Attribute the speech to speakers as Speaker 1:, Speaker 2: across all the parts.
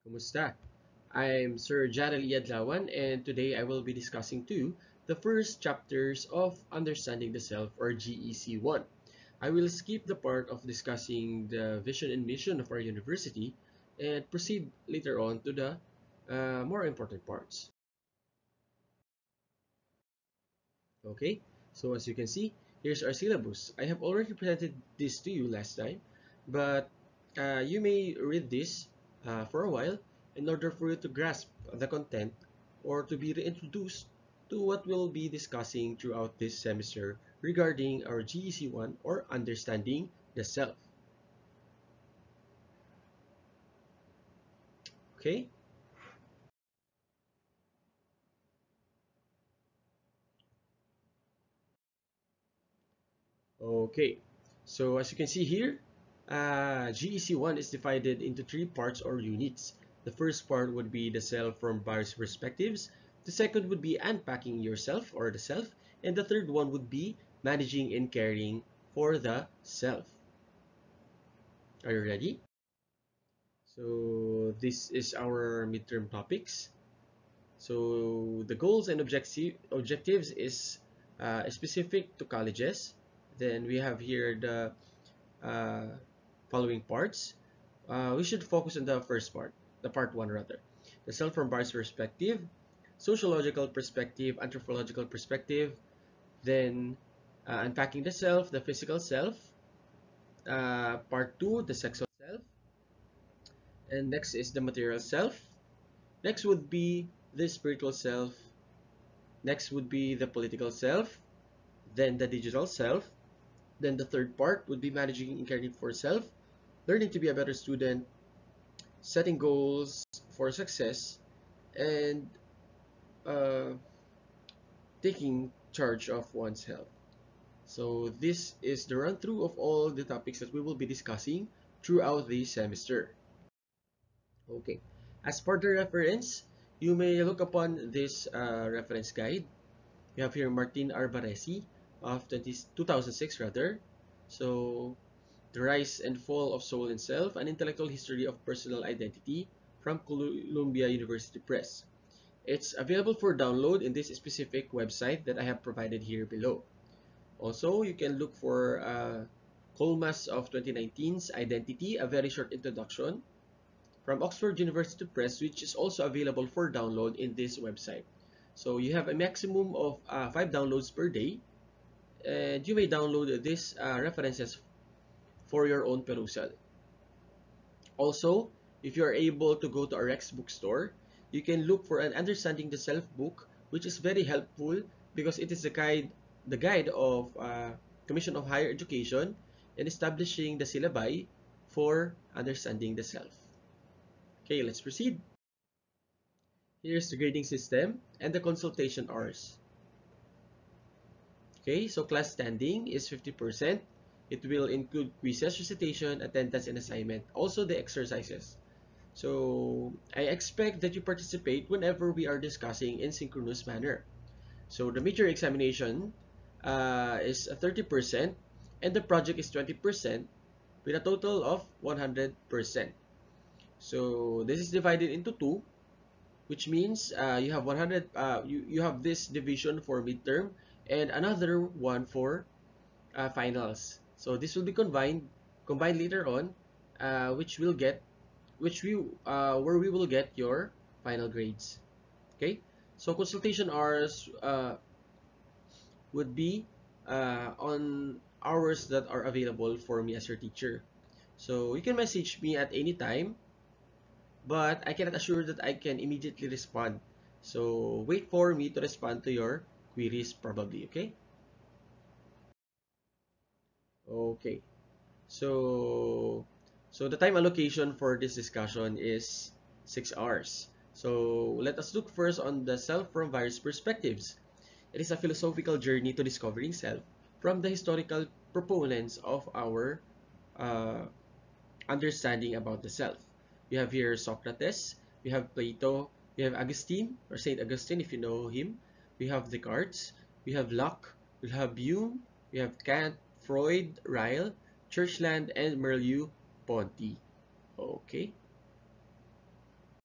Speaker 1: Kumusta? I'm Sir Jarel Yadlawan, and today I will be discussing to you the first chapters of Understanding the Self, or GEC 1. I will skip the part of discussing the vision and mission of our university and proceed later on to the more important parts. Okay, so as you can see, here's our syllabus. I have already presented this to you last time, but you may read this for a while in order for you to grasp the content or to be reintroduced to what we'll be discussing throughout this semester regarding our GEC 1, or Understanding the Self. Okay? Okay, so as you can see here, GEC 1 is divided into three parts or units. The first part would be the self from various perspectives. The second would be unpacking yourself or the self. And the third one would be managing and caring for the self. Are you ready? So this is our midterm topics. So the goals and objectives is specific to colleges. Then we have here the uh, following parts. We should focus on the first part, the part one rather. The self from Bart's perspective, sociological perspective, anthropological perspective, then unpacking the self, the physical self, part two, the sexual self, and next is the material self. Next would be the spiritual self. Next would be the political self, then the digital self. Then the third part would be managing and caring for self, learning to be a better student, setting goals for success, and uh, taking charge of one's health. So this is the run through of all the topics that we will be discussing throughout the semester. Okay, as for the reference, you may look upon this reference guide. We have here Martin Arbaresi of 2006 rather. So The Rise and Fall of Soul and Self, An Intellectual History of Personal Identity from Columbia University Press. It's available for download in this specific website that I have provided here below. Also, you can look for Colmas of 2019's Identity, A Very Short Introduction from Oxford University Press, which is also available for download in this website. So you have a maximum of 5 downloads per day, and you may download these references for your own perusal. Also, if you are able to go to a Rex bookstore, you can look for an Understanding the Self book, which is very helpful because it is the guide of Commission of Higher Education in establishing the syllabi for understanding the self. Okay, let's proceed. Here's the grading system and the consultation hours. Okay, so class standing is 50%. It will include quizzes, recitation, attendance, and assignment. Also the exercises. So I expect that you participate whenever we are discussing in synchronous manner. So the major examination is 30% and the project is 20% with a total of 100%. So this is divided into two, which means you have 100. You have this division for midterm and another one for finals. So this will be combined later on, which will get which we where we will get your final grades. Okay, so consultation hours would be on hours that are available for me as your teacher. So you can message me at any time, but I cannot assure that I can immediately respond. So wait for me to respond to your queries probably. Okay. Okay. So so the time allocation for this discussion is 6 hours. So let us look first on the self from various perspectives. It is a philosophical journey to discovering self from the historical proponents of our uh, understanding about the self. We have here Socrates, we have Plato, we have Augustine, or Saint Augustine if you know him. We have Descartes, we have Locke, we have Hume, we have Kant, Freud, Ryle, Churchland, and Merleau-Ponty. Okay.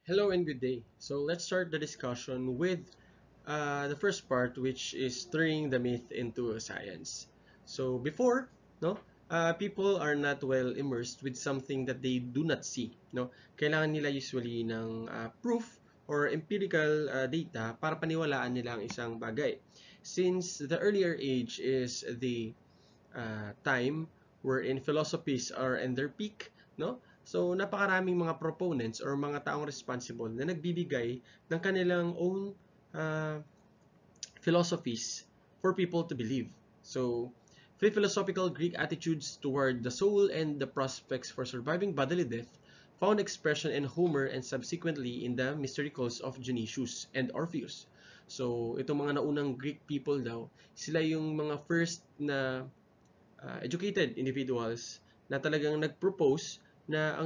Speaker 1: Hello and good day. So let's start the discussion with the first part, which is turning the myth into a science. So before, no, people are not well immersed with something that they do not see. No, kailangan nila usually ng proof or empirical data para paniwalaan nila ang isang bagay. Since the earlier age is the time wherein philosophies are in their peak, no? So, napakaraming mga proponents or mga taong responsible na nagbibigay ng kanilang own uh, philosophies for people to believe. So, free philosophical Greek attitudes toward the soul and the prospects for surviving bodily death found expression in Homer and subsequently in the Mystericals of Dionysius and Orpheus. So, itong mga naunang Greek people daw, sila yung mga first na educated individuals na talagang nag-propose na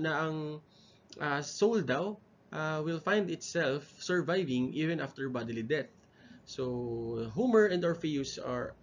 Speaker 1: ang soul daw will find itself surviving even after bodily death. So Homer and Orpheus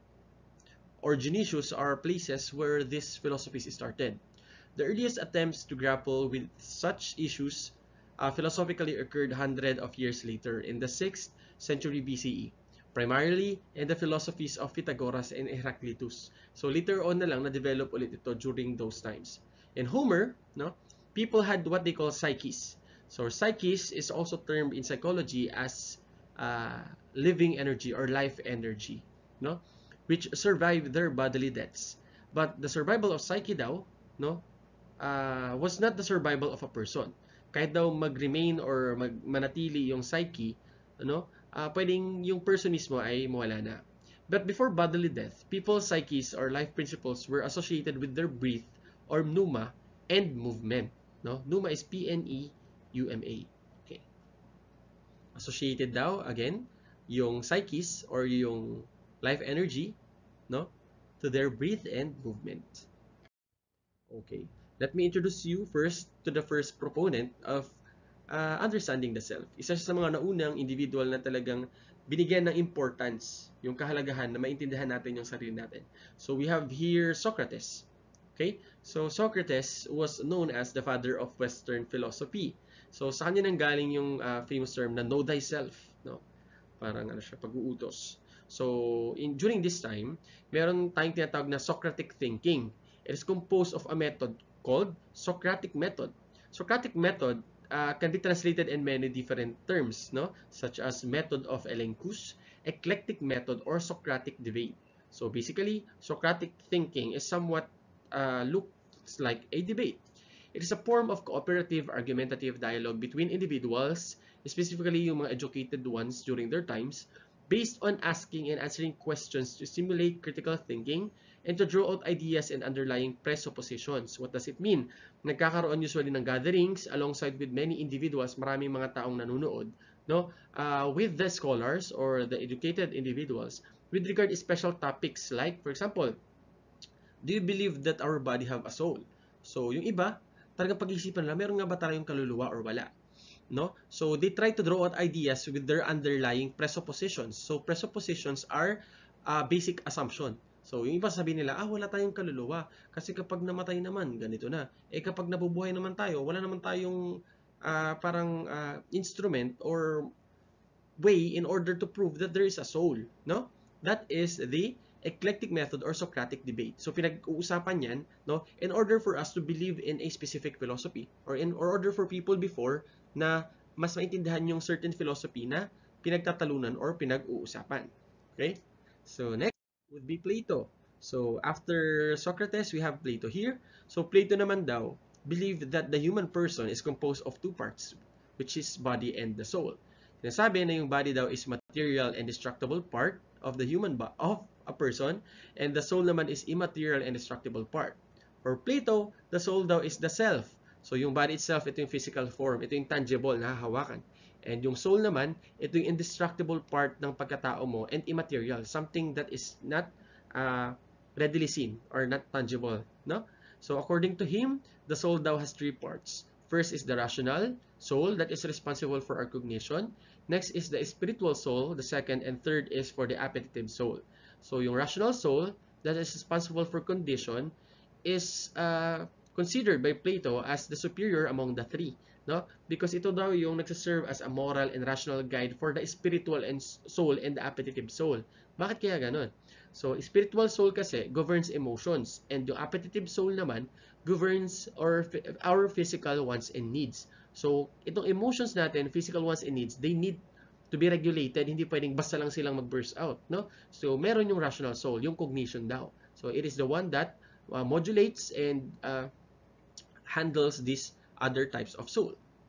Speaker 1: or Dionysius are places where this philosophy started. The earliest attempts to grapple with such issues philosophically occurred hundreds of years later in the 6th century BCE, primarily in the philosophies of Pythagoras and Heraclitus. So later on na lang na-develop ulit ito during those times. In Homer, no, people had what they call psyches. So psyches is also termed in psychology as living energy or life energy, no, which survive their bodily deaths. But the survival of psyche daw, no, was not the survival of a person. Kahit daw mag-remain or manatili yung psyche, ano, pwedeng yung person mismo ay mawala na. But before bodily death, people's psyches or life principles were associated with their breath or pneuma and movement. No? Pneuma is P-N-E-U-M-A. Okay. Associated daw, again, yung psyches or yung life energy, no, to their breath and movement. Okay. Let me introduce you first to the first proponent of understanding the self. Isa sa mga naunang individual na talagang binigyan ng importance, yung kahalagahan na maintindihan natin yung sarili natin. So we have here Socrates. Okay? So Socrates was known as the father of Western philosophy. So sa kanya nang galing yung famous term na know thyself, no? Parang ano siya, pag-uutos. So during this time, meron tayong tinatawag na Socratic thinking. It is composed of a method called Socratic method. Socratic method can be translated in many different terms, no? Such as method of elenchus, eclectic method, or Socratic debate. So basically, Socratic thinking is somewhat looks like a debate. It is a form of cooperative argumentative dialogue between individuals, specifically yung mga educated ones during their times, based on asking and answering questions to stimulate critical thinking and to draw out ideas and underlying presuppositions. What does it mean? Nagkakaroon usually ng gatherings alongside with many individuals, maraming mga taong nanonood, no? With the scholars or the educated individuals with regard to special topics like, for example, do you believe that our body have a soul? So, yung iba, talagang pag-iisipan nila, meron nga ba tayong kaluluwa or wala? No? So, they try to draw out ideas with their underlying presuppositions. So, presuppositions are basic assumption. So, yung iba sabihin nila, wala tayong kaluluwa. Kasi kapag namatay naman, ganito na. Kapag nabubuhay naman tayo, wala naman tayong instrument or way in order to prove that there is a soul. No? That is the eclectic method or Socratic debate. So pinag-uusapan yan, no, in order for us to believe in a specific philosophy or in order for people before na mas maintindihan yung certain philosophy na pinagtatalunan or pinag-uusapan. Okay? So next would be Plato. So after Socrates, we have Plato here. So Plato naman daw believed that the human person is composed of two parts, which is body and the soul. Sinasabi na yung body daw is material and destructible part of the human of a person, and the soul naman is immaterial and destructible part. For Plato, the soul daw is the self. So yung body itself, ito yung physical form, ito yung tangible na hahawakan. And yung soul naman, ito yung indestructible part ng pagkatao mo and immaterial, something that is not readily seen or not tangible, no? So according to him, the soul daw has three parts. First is the rational soul that is responsible for our cognition. Next is the spiritual soul. The second and third is for the appetitive soul. So yung rational soul that is responsible for condition is considered by Plato as the superior among the three. no? Because ito daw yung nagsaserve as a moral and rational guide for the spiritual and soul and the appetitive soul. Bakit kaya ganon? So, spiritual soul kasi governs emotions, and yung appetitive soul naman governs our physical wants and needs. So, itong emotions natin, physical wants and needs, they need to be regulated. Hindi pwedeng basta lang silang mag-burst out, no? So, meron yung rational soul, yung cognition daw. So, it is the one that modulates and handles these other types of soul.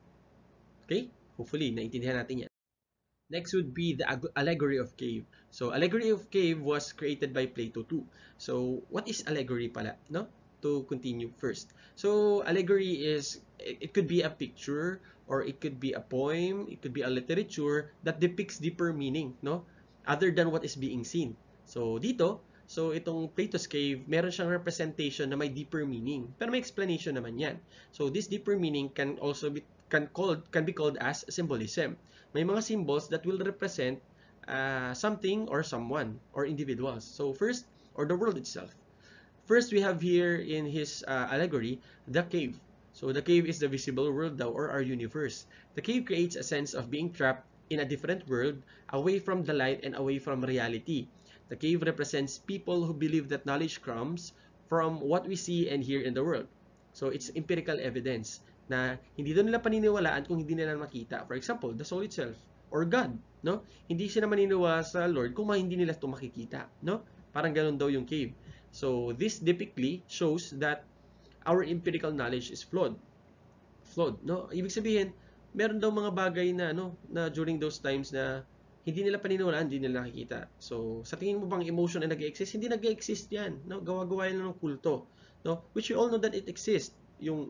Speaker 1: Okay? Hopefully, naintindihan natin yan. Next would be the allegory of cave. So, allegory of cave was created by Plato too. So, what is allegory pala? No? To continue first. So, allegory is, it could be a picture, or it could be a poem, it could be a literature that depicts deeper meaning, no? Other than what is being seen. So, dito, so itong Plato's cave, meron siyang representation na may deeper meaning. Pero may explanation naman yan. So, this deeper meaning can also be can be called as symbolism. May mga symbols that will represent something or someone or individuals. So first, or the world itself. First, we have here in his allegory, the cave. So the cave is the visible world daw, or our universe. The cave creates a sense of being trapped in a different world, away from the light and away from reality. The cave represents people who believe that knowledge comes from what we see and hear in the world. So it's empirical evidence na hindi doon nila paniniwalaan kung hindi nila makita. For example, the soul itself or God, no? Hindi sila maniniwala sa Lord kung hindi nila ito makikita, no? Parang ganoon daw yung cave. So this typically shows that our empirical knowledge is flawed. Flawed, no? Ibig sabihin, meron daw mga bagay na na during those times na hindi nila paniniwalaan, hindi nila nakikita. So, sa tingin mo bang emotion ay nag-exist? Hindi nag-exist 'yan, no? Gawa-gawa yan ng kulto, no? Which we all know that it exists. Yung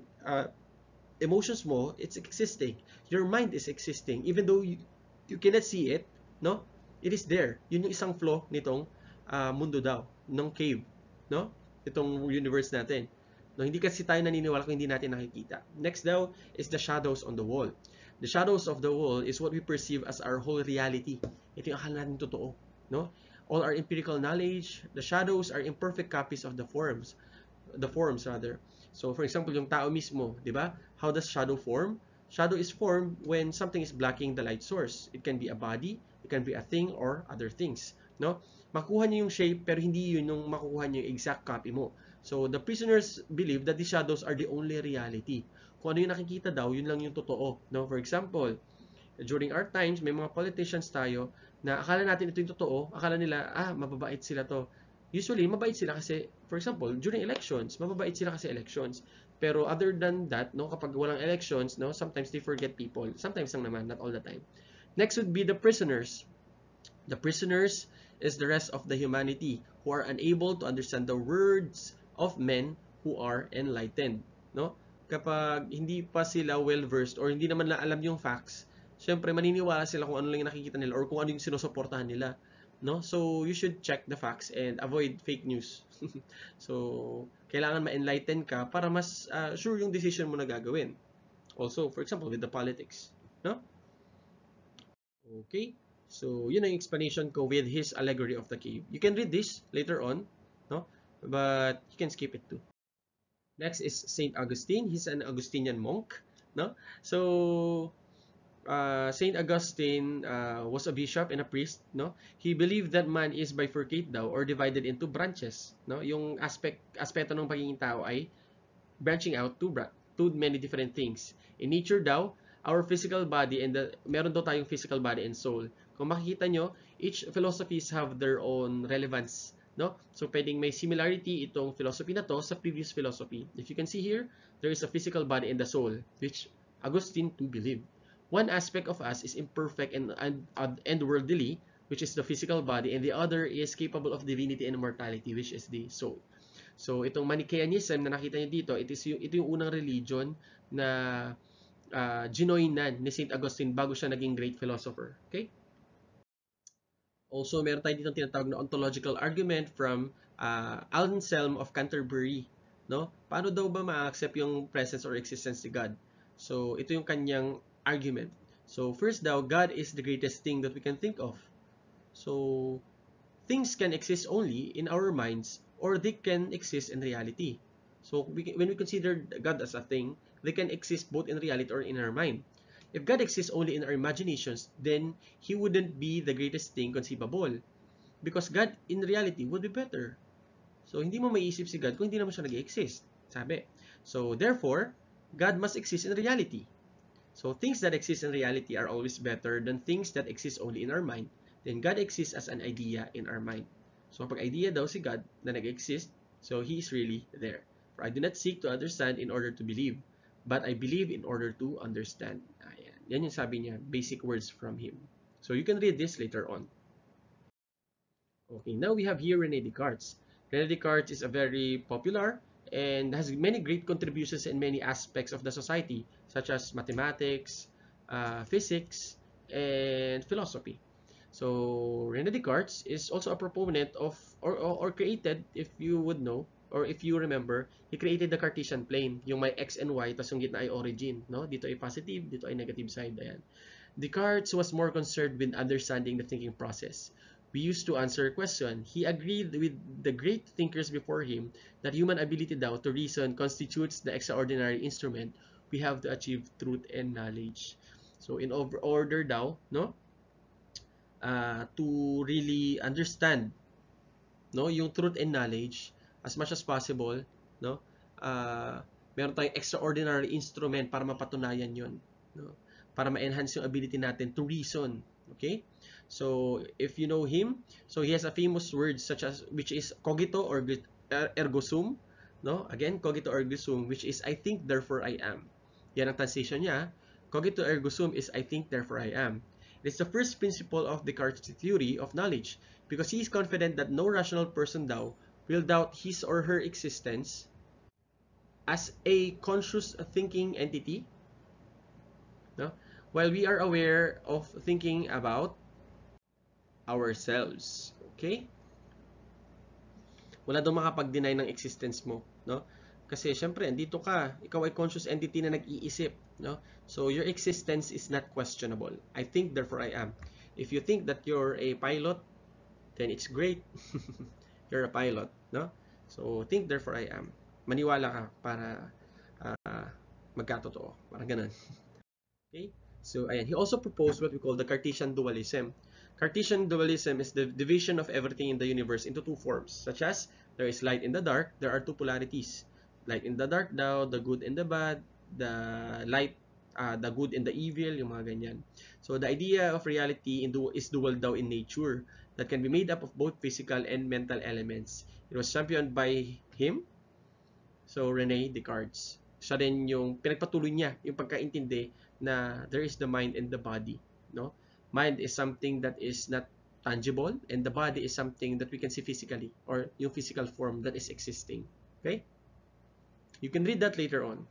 Speaker 1: emotions mo, it's existing. Your mind is existing. Even though you cannot see it, no? It is there. Yun yung isang flaw nitong mundo daw, ng cave, no? Itong universe natin. No, hindi kasi tayo naniniwala kung hindi natin nakikita. Next daw is the shadows on the wall. The shadows of the wall is what we perceive as our whole reality. Ito yung akala natin totoo, no? All our empirical knowledge, the shadows are imperfect copies of the forms rather. So, for example, yung tao mismo, di ba? How does shadow form? Shadow is formed when something is blocking the light source. It can be a body, it can be a thing, or other things. No? Makuha niyo yung shape, pero hindi yun yung makukuha niyo yung exact copy mo. So, the prisoners believe that the shadows are the only reality. Kung ano yung nakikita daw, yun lang yung totoo. No? For example, during our times, may mga politicians tayo na akala natin ito yung totoo, akala nila, mababait sila to. Usually, mabait sila kasi, for example, during elections, mababait sila kasi elections. Pero other than that, no, kapag walang elections, no, sometimes they forget people. Sometimes lang naman, not all the time. Next would be the prisoners. The prisoners is the rest of the humanity who are unable to understand the words of men who are enlightened. No? Kapag hindi pa sila well-versed or hindi naman alam yung facts, syempre maniniwala sila kung ano lang yung nakikita nila or kung ano yung sinusuportahan nila. No? So, you should check the facts and avoid fake news. So, kailangan ma-enlighten ka para mas sure yung decision mo na gagawin. Also, for example, with the politics. No? Okay. So, yun ang explanation ko with his allegory of the cave. You can read this later on, no? But you can skip it too. Next is Saint Augustine. He's an Augustinian monk, no? So, Saint Augustine was a bishop and a priest, no? He believed that man is bifurcate daw or divided into branches, no? Yung aspeto ng pagiging tao ay branching out to many different things. In nature daw, our physical body and meron daw tayong physical body and soul. Kung makikita nyo, each philosophies have their own relevance, no? So pwedeng may similarity itong philosophy na to sa previous philosophy. If you can see here, there is a physical body and the soul, which Augustine too believed. One aspect of us is imperfect and worldly, which is the physical body, and the other is capable of divinity and immortality, which is the soul. So, itong Manichaeanism na nakita niyo dito, ito yung unang religion na ginoinan ni St. Augustine bago siya naging great philosopher. Okay? Also, meron tayo dito tinatawag na ontological argument from Anselm of Canterbury. No? Paano daw ba ma-accept yung presence or existence ni God? So, ito yung kanyang argument. So, first daw, God is the greatest thing that we can think of. So, things can exist only in our minds or they can exist in reality. So when we consider God as a thing, they can exist both in reality or in our mind. If God exists only in our imaginations, then He wouldn't be the greatest thing conceivable. Because God in reality would be better. So hindi mo maiisip si God kung hindi naman siya nag-exist. Sabi. So therefore, God must exist in reality. So things that exist in reality are always better than things that exist only in our mind. Then God exists as an idea in our mind. So pag idea daw si God na nag-exist, so He is really there. For I do not seek to understand in order to believe, but I believe in order to understand. Ayan. Yan yung sabi niya, basic words from him. So you can read this later on. Okay, now we have here René Descartes. René Descartes is a very popular and has many great contributions in many aspects of the society, such as mathematics, physics, and philosophy. So René Descartes is also a proponent of, or created, if you would know, or if you remember, he created the Cartesian plane, yung may x and y, tas yung gitna ay origin, no? Dito ay positive, dito ay negative side, ayan. Descartes was more concerned with understanding the thinking process. We used to answer a question. He agreed with the great thinkers before him that human ability daw to reason constitutes the extraordinary instrument we have to achieve truth and knowledge. So in order daw, no, to really understand, no, yung truth and knowledge as much as possible, no, meron tayong extraordinary instrument para mapatunayan yon, no, para ma-enhance yung ability natin to reason. Okay, so if you know him, so he has a famous word such as, which is cogito or ergo sum, no, again cogito ergo sum, which is I think therefore I am. Yan ang translation niya. Cogito ergo sum is I think therefore I am. It is the first principle of Descartes' theory of knowledge, because he is confident that no rational person daw will doubt his or her existence as a conscious thinking entity, no? While we are aware of thinking about ourselves. Okay? Wala daw makapag-deny ng existence mo, no? Kasi syempre, andito ka, ikaw ay conscious entity na nag-iisip, no? So your existence is not questionable. I think therefore I am. If you think that you're a pilot, then it's great. You're a pilot, no? So think therefore I am. Maniwala ka para magkatotoo. Parang ganun. Okay? So ayan, he also proposed what we call the Cartesian dualism. Cartesian dualism is the division of everything in the universe into two forms, such as there is light in the dark, there are two polarities. Light in the dark daw, the good and the bad, the light, the good and the evil, yung mga ganyan. So the idea of reality is dual daw in nature, that can be made up of both physical and mental elements. It was championed by him, so René Descartes. Siya rin yung pinagpatuloy niya yung pagkaintindi na there is the mind and the body, no? Mind is something that is not tangible, and the body is something that we can see physically, or yung physical form that is existing. Okay? You can read that later on.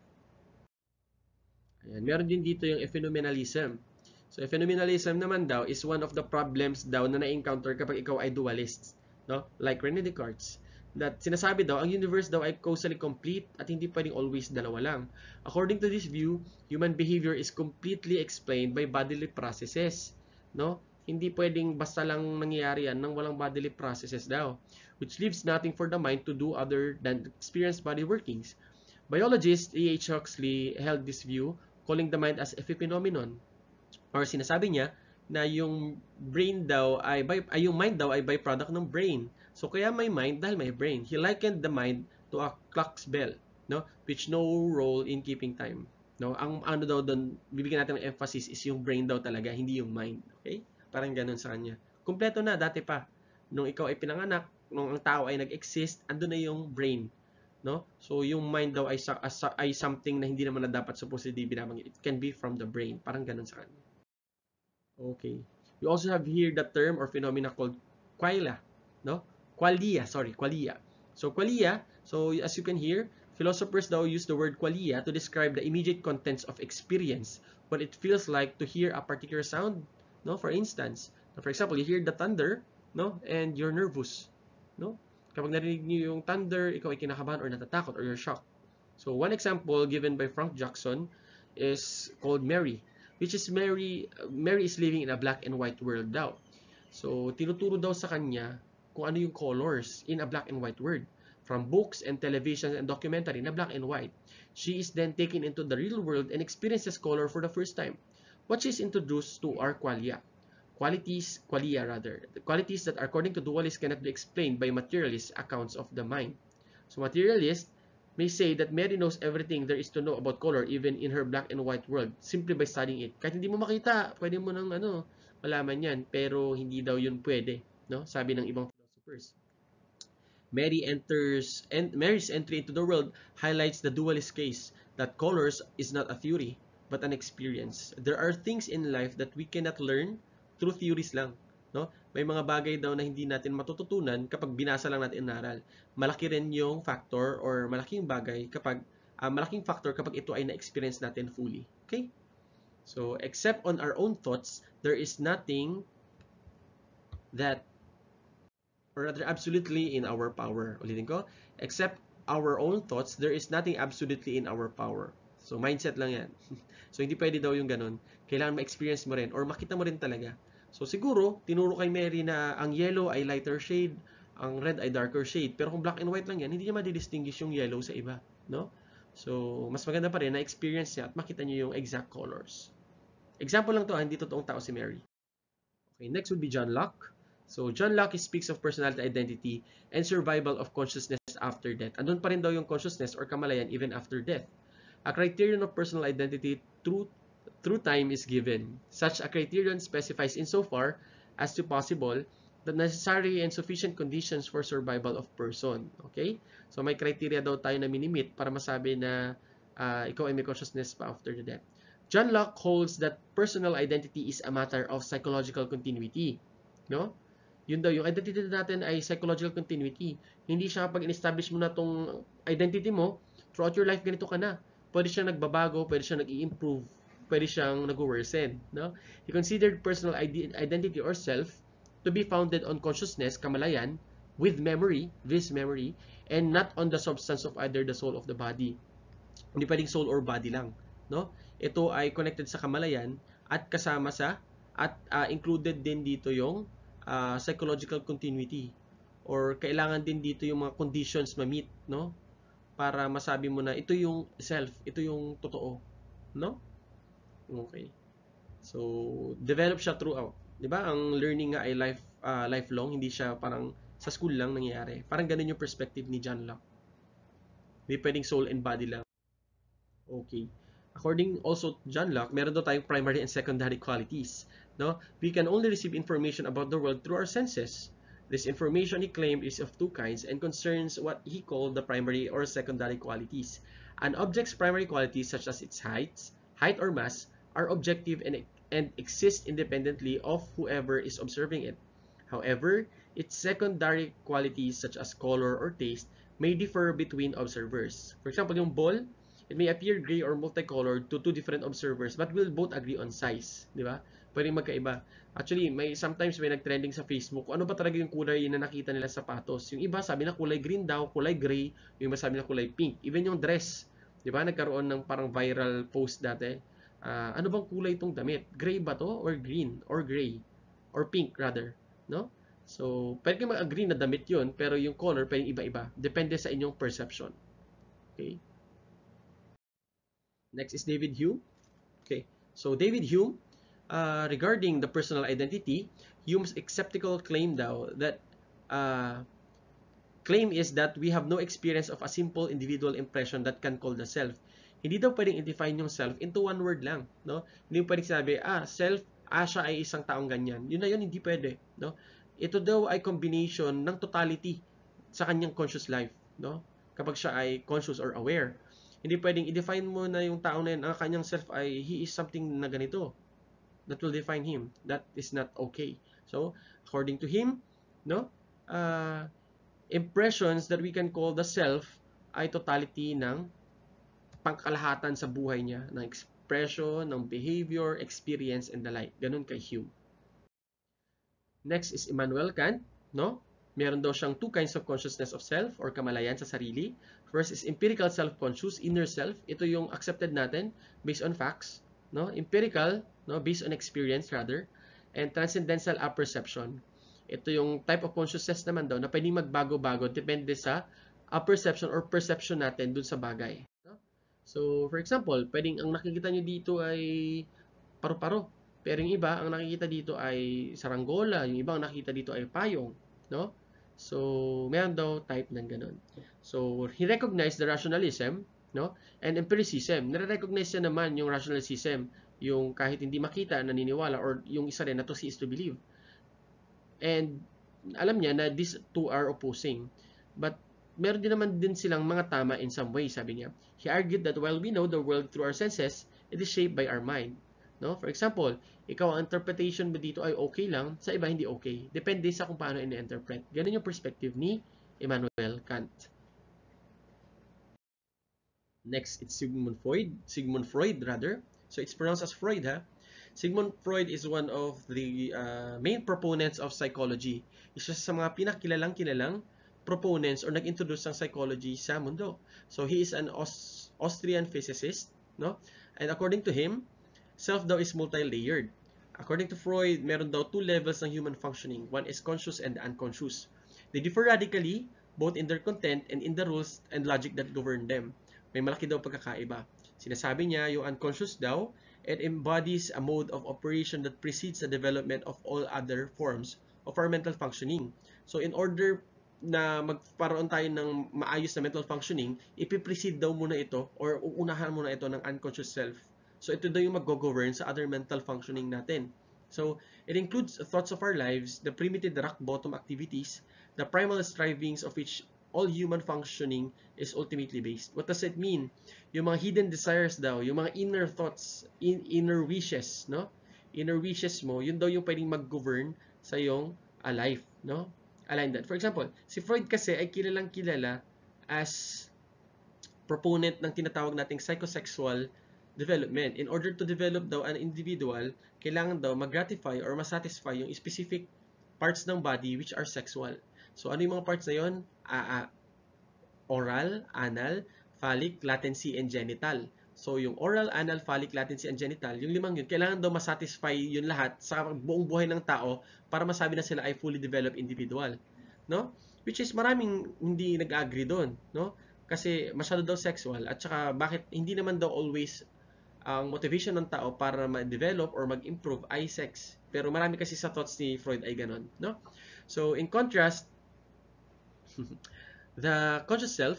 Speaker 1: Ayan. Meron din dito yung phenomenalism. So, phenomenalism naman daw is one of the problems daw na na-encounter kapag ikaw ay dualist, no? Like René Descartes, that sinasabi daw, ang universe daw ay causally complete at hindi pwedeng always dalawa lang. According to this view, human behavior is completely explained by bodily processes, no? Hindi pwedeng basta lang nangyayari yan nang walang bodily processes daw, which leaves nothing for the mind to do other than experience body workings. Biologist A.H. Huxley held this view, calling the mind as a phenomenon. Or sinasabi niya na yung brain daw ay yung mind daw ay byproduct ng brain. So kaya may mind dahil may brain. He likened the mind to a clock's bell, no, which no role in keeping time. No, ang ano daw doon, bibigyan natin ng emphasis is yung brain daw talaga, hindi yung mind. Okay? Parang ganoon sa kanya. Kumpleto na dati pa. Nung ikaw ay pinanganak, nung ang tao ay nag-exist, andun na yung brain, no? So yung mind daw ay something na hindi naman na dapat supposedly binabanggit. It can be from the brain. Parang ganoon sa kanya. Okay. We also have here the term or phenomena called qualia, no? Qualia. So qualia, so as you can hear, philosophers daw use the word qualia to describe the immediate contents of experience, what it feels like to hear a particular sound, no? For instance, for example, you hear the thunder, no? And you're nervous, no? Kapag narinig niyo yung thunder, ikaw ay kinakabahan or natatakot or you're shocked. So one example given by Frank Jackson is called Mary, which is Mary is living in a black and white world daw. So tinuturo daw sa kanya kung ano yung colors in a black and white world. from books and television and documentary na black and white. She is then taken into the real world and experiences color for the first time. What she is introduced to are qualia, the qualities that according to dualists cannot be explained by materialist accounts of the mind. So materialists may say that Mary knows everything there is to know about color even in her black and white world simply by studying it. Kahit hindi mo makita, pwede mo nang malaman yan, pero hindi daw yun pwede, no? Sabi ng ibang philosophers. Mary's entry into the world highlights the dualist case that colors is not a theory but an experience. There are things in life that we cannot learn through theories lang, no? May mga bagay daw na hindi natin matututunan kapag binasa lang natin inaral. Malaki rin yung factor or malaking bagay kapag malaking factor kapag ito ay na-experience natin fully. Okay? So, except on our own thoughts, there is nothing that, or rather absolutely in our power. Ulitin ko, except our own thoughts, there is nothing absolutely in our power. So, mindset lang yan. So, hindi pwede daw yung ganun. Kailangan ma-experience mo rin or makita mo rin talaga. So, siguro, tinuro kay Mary na ang yellow ay lighter shade, ang red ay darker shade. Pero kung black and white lang yan, hindi niya madidistinguish yung yellow sa iba. No? So, mas maganda pa rin na experience niya at makita niyo yung exact colors. Example lang to, hindi totoong tao si Mary. Okay, next would be John Locke. So, John Locke speaks of personality identity and survival of consciousness after death. Andun pa rin daw yung consciousness or kamalayan even after death. A criterion of personal identity through time is given. Such a criterion specifies insofar as to possible the necessary and sufficient conditions for survival of person. Okay? So, may criteria daw tayo na minimit para masabi na ikaw ay may consciousness pa after the death. John Locke holds that personal identity is a matter of psychological continuity. No? Yun daw, yung identity natin ay psychological continuity. Hindi siya pag in-establish mo na tong identity mo, throughout your life, ganito ka na. Pwede siyang nagbabago, pwede siyang nag-i-improve, pwede siyang nag-worsen. No? He considered personal identity or self to be founded on consciousness, kamalayan, with memory, this memory, and not on the substance of either the soul of the body. Hindi pwedeng soul or body lang. No? Ito ay connected sa kamalayan at kasama sa, at included din dito yung psychological continuity. Or kailangan din dito yung mga conditions ma-meet, no? Para masabi mo na ito yung self, ito yung totoo. No? Okay. So, develop siya throughout. Diba? Ang learning nga ay lifelong, hindi siya parang sa school lang nangyayari. Parang ganun yung perspective ni John Locke. Hindi pwedeng soul and body lang. Okay. According also to John Locke, meron daw tayong primary and secondary qualities. No? We can only receive information about the world through our senses. This information, he claimed, is of two kinds and concerns what he called the primary or secondary qualities. An object's primary qualities, such as its height or mass, are objective and exist independently of whoever is observing it. However, its secondary qualities, such as color or taste, may differ between observers. For example, yung ball, it may appear gray or multicolored to two different observers but will both agree on size. Di ba? Pwedeng magkaiba. Actually, sometimes may nag-trending sa Facebook, ano ba talaga yung kulay na nakita nila sa sapatos? Yung iba sabi na kulay green daw, kulay gray, yung iba sabi na kulay pink. Even yung dress, di ba? Nagkaroon ng parang viral post dati. Ano bang kulay itong damit? Gray ba to? Or green? Or gray? Or pink rather? No? So, pwede kayo mag-agree na damit yun, pero yung color pwedeng iba-iba. Depende sa inyong perception. Okay? Next is David Hume. Okay, so David Hume, regarding the personal identity, Hume's skeptical claim daw that claim is that we have no experience of a simple individual impression that can call the self. Hindi daw pwedeng i-define yung self into one word lang, no? Hindi pwedeng sabi, self, siya ay isang taong ganyan. Yun na yun, hindi pwede, no? Ito daw ay combination ng totality sa kanyang conscious life, no? Kapag siya ay conscious or aware. Hindi pwedeng i-define mo na yung tao na yun, ang kanyang self ay he is something na ganito. That will define him. That is not okay. So, according to him, no, impressions that we can call the self ay totality ng pangkalahatan sa buhay niya, ng expression, ng behavior, experience, and the like. Ganun kay Hume. Next is Immanuel Kant, no? Meron daw siyang two kinds of consciousness of self or kamalayan sa sarili. First is empirical self-conscious, inner self. Ito yung accepted natin based on facts, no? Empirical, no, based on experience rather, and transcendental apperception. Ito yung type of consciousness naman daw na pwedeng magbago-bago depende sa a perception or perception natin dun sa bagay. No? So, for example, pwedeng ang nakikita nyo dito ay paru-paro. Pero yung iba, ang nakikita dito ay saranggola. Yung iba, ang nakikita dito ay payong. No? So, meron daw type ng ganun. So, he recognized the rationalism, no? And empiricism. Nare-recognize niya naman yung rationalism, yung kahit hindi makita, naniniwala, or yung isa rin na to see is to believe. And alam niya na these two are opposing. But meron din naman din silang mga tama in some way, sabi niya. He argued that while we know the world through our senses, it is shaped by our mind. No? For example, ikaw ang interpretation mo dito ay okay lang, sa iba hindi okay. Depende sa kung paano ini-interpret. Ganun yung perspective ni Immanuel Kant. Next, it's Sigmund Freud rather. So it's pronounced as Freud, ha? Sigmund Freud is one of the main proponents of psychology. Isa sa mga pinakilalang proponents or nag-introduce ng psychology sa mundo. So he is an Austrian physicist, no? And according to him, self daw is multi-layered. According to Freud, meron daw two levels ng human functioning. One is conscious and unconscious. They differ radically, both in their content and in the rules and logic that govern them. May malaki daw pagkakaiba. Sinasabi niya, yung unconscious daw, it embodies a mode of operation that precedes the development of all other forms of our mental functioning. So in order na magkaroon tayo ng maayos na mental functioning, ipiprecede daw muna ito or uunahan muna ito ng unconscious self. So ito daw yung mag-govern sa other mental functioning natin. So it includes thoughts of our lives, the primitive rock bottom activities, the primal strivings of which all human functioning is ultimately based. What does it mean? Yung mga hidden desires daw, yung mga inner thoughts, inner wishes, no? Inner wishes mo, yun daw yung pwedeng mag-govern sa yung life, no? Align that. For example, si Freud kasi ay kilalang kilala as proponent ng tinatawag nating psychosexual development. In order to develop daw an individual, kailangan daw mag-gratify or masatisfy yung specific parts ng body which are sexual. So, ano yung mga parts na yun? Oral, anal, phallic, latency, and genital. So, yung oral, anal, phallic, latency, and genital, yung limang yun, kailangan daw masatisfy yun lahat sa buong buhay ng tao para masabi na sila ay fully developed individual. No? Which is maraming hindi nag-agree doon. No? Kasi masyado daw sexual at saka bakit hindi naman daw always ang motivation ng tao para ma-develop or mag-improve ay sex. Pero marami kasi sa thoughts ni Freud ay ganon. No? So, in contrast, the conscious self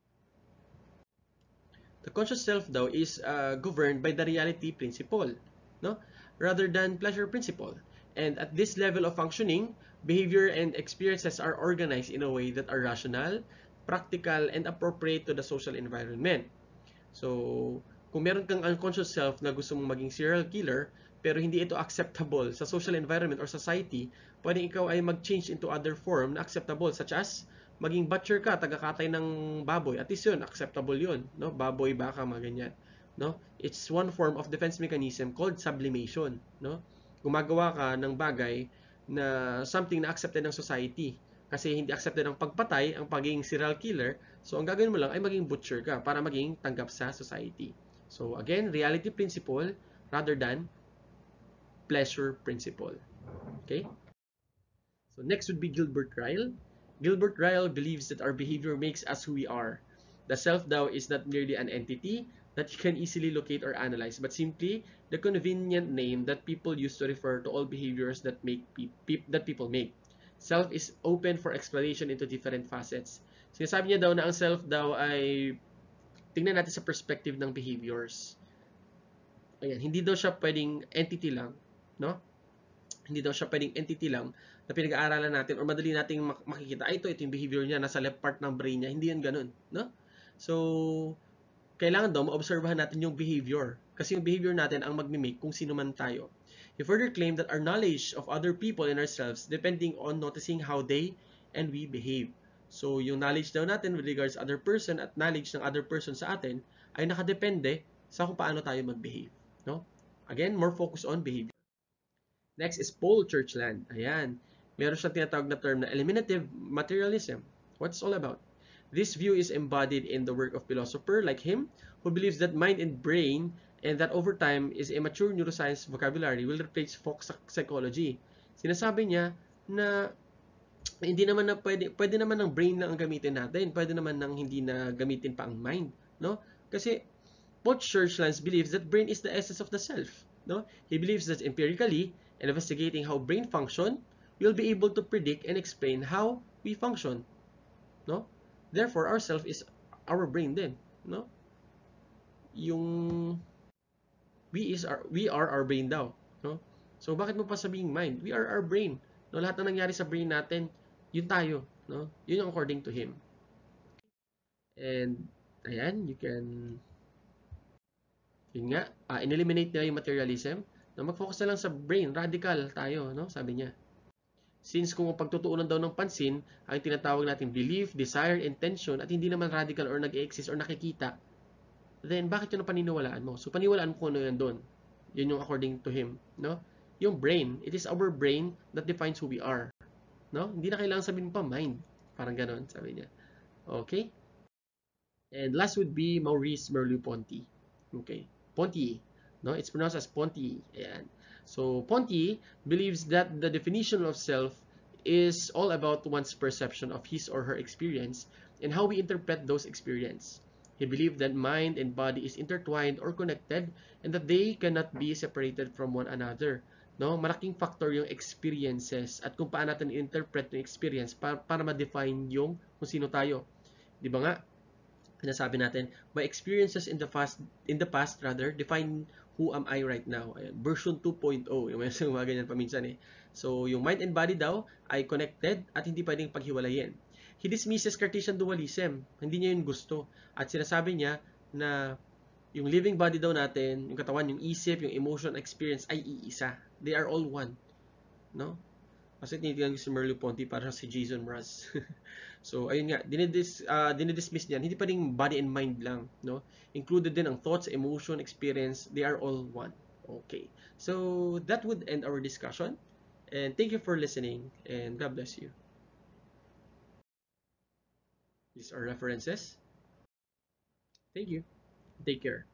Speaker 1: daw is governed by the reality principle, no? Rather than pleasure principle. And at this level of functioning, behavior and experiences are organized in a way that are rational, practical, and appropriate to the social environment. So, kung meron kang unconscious self na gusto mong maging serial killer, pero hindi ito acceptable sa social environment or society, pwedeng ikaw ay mag-change into other form na acceptable, such as maging butcher ka, taga-katay ng baboy. At least yun, acceptable yun. No? Baboy, baka, mga ganyan. No? It's one form of defense mechanism called sublimation. No? Gumagawa ka ng bagay na something na accepted ng society. Kasi hindi accepted ang pagpatay, ang pagiging serial killer. So, ang gagawin mo lang ay maging butcher ka para maging tanggap sa society. So, again, reality principle rather than pleasure principle. Okay? So, next would be Gilbert Ryle. Gilbert Ryle believes that our behavior makes us who we are. The self daw is not merely an entity that you can easily locate or analyze, but simply the convenient name that people use to refer to all behaviors that people make. Self is open for exploration into different facets. Sinasabi niya daw na ang self daw ay tingnan natin sa perspective ng behaviors. Ayan, hindi daw siya pwedeng entity lang, no? Hindi daw siya pwedeng entity lang na pinag-aaralan natin or madali nating makikita, ay ito yung behavior niya, nasa left part ng brain niya. Hindi yan ganun, no? So, kailangan daw maobserbahan natin yung behavior. Kasi yung behavior natin ang magmimake kung sino man tayo. He further claimed that our knowledge of other people and ourselves depending on noticing how they and we behave. So, yung knowledge daw natin with regards to other person at knowledge ng other person sa atin ay nakadepende sa kung paano tayo mag-behave, no? Again, more focus on behavior. Next is Paul Churchland. Ayan. Meron siyang tinatawag na term na eliminative materialism. What's all about? This view is embodied in the work of philosopher like him, who believes that mind and brain and that over time is a mature neuroscience vocabulary will replace folk psychology. Sinasabi niya na hindi naman na pwede naman ng brain lang ang gamitin natin. Pwede naman nang hindi na gamitin pa ang mind, no? Kasi both Churchland believes that brain is the essence of the self, no? He believes that empirically, investigating how brain function, we'll be able to predict and explain how we function, no? Therefore, our self is our brain din, no? Yung we are our brain daw, no? So bakit mo pa sabihing mind? We are our brain. No, lahat ng nangyari sa brain natin, yun tayo, no? Yun yung according to him. And ayan, you can yun nga, in-eliminate niya yung materialism, na mag-focus na lang sa brain, radical tayo, no? Sabi niya. Since kung pagtutuunan daw ng pansin, ang tinatawag natin belief, desire, intention, at hindi naman radical or nag-exist or nakikita, then bakit yun ang paniniwalaan mo? So paniwalaan mo kung ano yan doon. Yun yung according to him, no? Yung brain, it is our brain that defines who we are, no? Hindi na kailangan sabihin pa mind. Parang ganoon, sabi niya. Okay? And last would be Maurice Merleau-Ponty. Okay. Ponty. No, it's pronounced as Ponty. Ayan. So, Ponty believes that the definition of self is all about one's perception of his or her experience and how we interpret those experiences. He believed that mind and body is intertwined or connected and that they cannot be separated from one another. No, malaking factor yung experiences at kung paano natin interpret yung experience para ma-define yung kung sino tayo. Di ba nga? Sinasabi natin, my experiences in the past rather define who am I right now. Ayan, version 2.0, yung mga ganyan paminsan eh. So, yung mind and body daw ay connected at hindi pwedeng paghiwalayin. He dismisses Cartesian dualism. Hindi niya yun gusto. At sinasabi niya na yung living body daw natin, yung katawan, yung isip, yung emotion, experience ay iisa. They are all one. No? Kasi tinitingnan ko si Merleau-Ponty para si Jason Mraz. So, ayun nga, dinidismiss niyan. Hindi pa rin body and mind lang, no? Included din ang thoughts, emotion, experience. They are all one. Okay. So, that would end our discussion. And thank you for listening. And God bless you. These are references. Thank you. Take care.